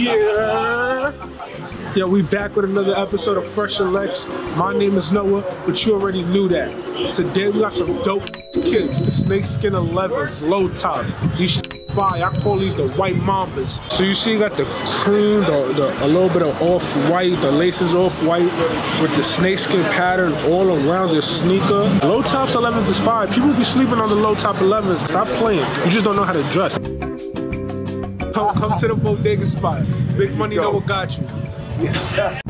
Yeah. Yeah, we back with another episode of Fresh and Lex. My name is Noah, but you already knew that. Today we got some dope kids. The snakeskin 11s, low top. These shit fire. I call these the white mambas. So you see, you got the cream, a little bit of off-white, the laces off-white with the snakeskin pattern all around the sneaker. Low tops 11s is fire. People be sleeping on the low top 11s. Stop playing. You just don't know how to dress. Come to the bodega spot. Big Money Noah got you. Yeah.